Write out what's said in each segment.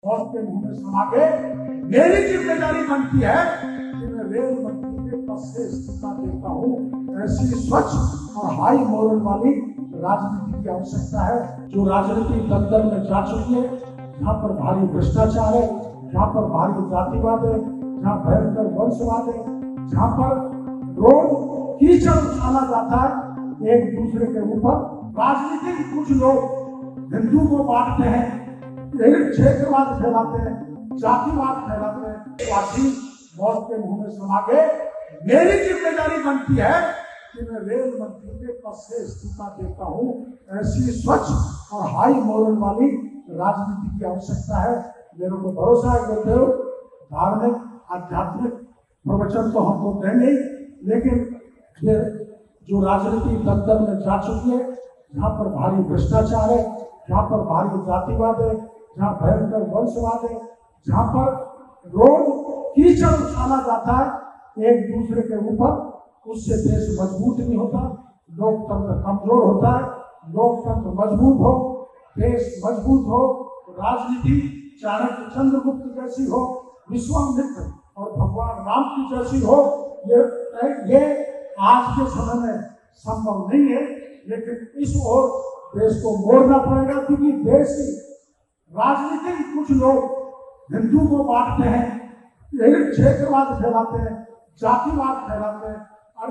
मौत के मुंह में समा के मेरी जिम्मेदारी बनती है कि मैं रेल मंत्री के पद से इस्तीफा देता हूँ। ऐसी स्वच्छ और हाई मोरल वाली राजनीति की आवश्यकता है जो राजनीति दलदल में जा चुकी है, जहाँ पर भारी भ्रष्टाचार है, जहाँ पर भारी जातिवाद है, जहाँ भयंकर वंशवाद है, जहाँ पर रोज कीचड़ उछाला जाता है एक दूसरे के ऊपर। राजनीतिक कुछ लोग हिंदू को बांटते हैं, क्षेत्रवाद फैलाते हैं, जातिवाद फैलाते हैं। वासी मौत के मुंह में समा के मेरी जिम्मेदारी बनती है कि मैं रेल मंत्री के पद से इस्तीफा देता हूँ। ऐसी स्वच्छ और हाई मोरल वाली राजनीति की आवश्यकता है। मेरे को भरोसा है गुरुदेव धार्मिक आध्यात्मिक प्रवचन तो हमको देंगे, लेकिन ये जो राजनीति दलदल में जा चुकी है, जहाँ पर भारी भ्रष्टाचार है, जहाँ पर भारी जातिवाद है, जहाँ भयंकर वंशवाद है, जहाँ पर रोज कीचड़ उछाला जाता है एक दूसरे के ऊपर, उससे देश मजबूत नहीं होता, लोकतंत्र कमजोर होता है। लोकतंत्र मजबूत हो, देश मजबूत हो, राजनीति चाणक्य चंद्रगुप्त जैसी हो, विश्वामित्र और भगवान राम की जैसी हो, ये आज के समय में संभव नहीं है। लेकिन इस ओर देश को मोड़ना पड़ेगा, क्योंकि देश की राजनीतिक कुछ लोग हिंदू को बांटते हैं, क्षेत्रवाद फैलाते हैं, जातिवाद फैलाते हैं। और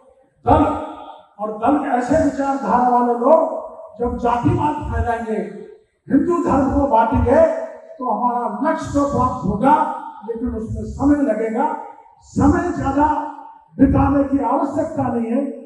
जब दल ऐसे विचारधारा वाले लोग जब जातिवाद फैलाएंगे, हिंदू धर्म को बांटेंगे, तो हमारा लक्ष्य तो प्राप्त होगा, लेकिन उसमें समय लगेगा। समय ज्यादा बिताने की आवश्यकता नहीं है।